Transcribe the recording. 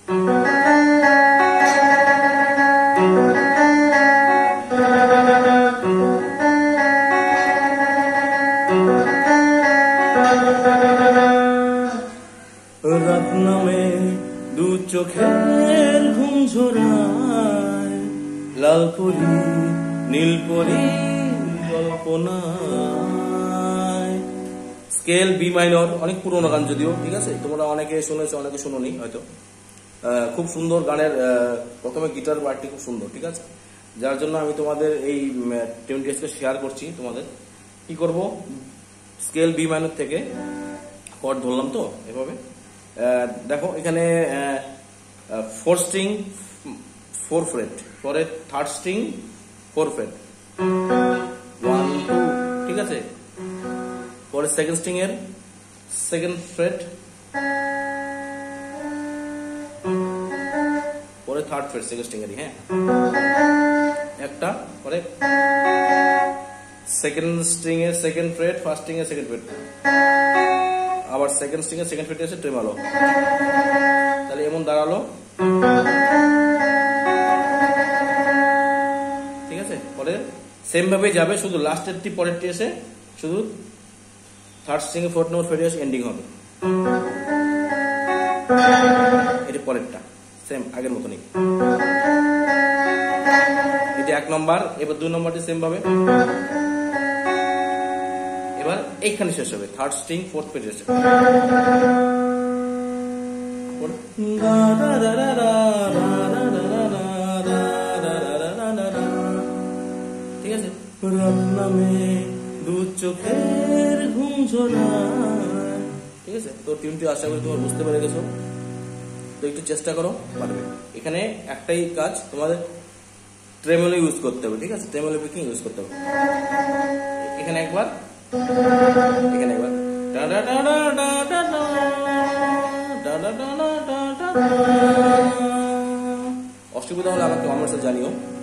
রাত নামে দু চোখের ঘুম ঝরায়, লাল পরি নীল পরি কল্পনায়। স্কেল বি মাইনর, অনেক পুরোনো গান যদিও, ঠিক আছে, তোমরা অনেকে শুনেছো অনেকে শুনোনি হয়তো। খুব সুন্দর গানের প্রথমে গিটার পার্টটি খুব সুন্দর, ঠিক আছে, যার জন্য আমি তোমাদের এই টিউনটি আজকে শেয়ার করছি। তোমাদের কি করব, স্কেল বি মাইনর থেকে কর্ড ধরলাম তো এভাবে। দেখো এখানে 4 স্ট্রিং 4 ফ্রেট, পরে 3rd স্ট্রিং 4 ফ্রেট 1 2, ঠিক আছে, পরে 2nd স্ট্রিং এর 2nd ফ্রেট, পরে 3rd ফ্রেট 2nd স্ট্রিং এরই, হ্যাঁ একটা, পরে 2nd স্ট্রিং এর 2nd ফ্রেট, 1st স্ট্রিং এর 2nd ফ্রেট, আবার 2nd স্ট্রিং এর 2nd ফ্রেটে এসে ট্রেমলো, তাহলে এমন দাঁড়ালো, ঠিক আছে। পরে সেম ভাবে যাবে, শুধু লাস্টেরটি পরেরটি এসে শুধু 3rd স্ট্রিং এর 4th নম্বর ফ্রেটে এসে এন্ডিং হবে, এটি পরেরটা সেম আগের মতনই। এটি 1 নম্বর, এবার 2 নম্বরটি সেম ভাবে, এবার এইখানে শেষ হবে 3rd স্ট্রিং 4th ফ্রেটে এসে, ঠিক আছে। রাত নামে দু চোখের ঘুম ঝরায়, ঠিক আছে। তো টিউনটি আশা করি তোমরা বুঝতে পেরে গেছো, তো একটু চেষ্টা করো, পারবে। এখানে একটাই কাজ, তোমাদের ট্রেমলো ইউজ করতে হবে, ঠিক আছে, ট্রেমলো পিকিং ইউজ করতে হবে। এখানে একবার, এখানে একবার, অসুবিধা হলে আমাকে কমেন্টসে জানিও।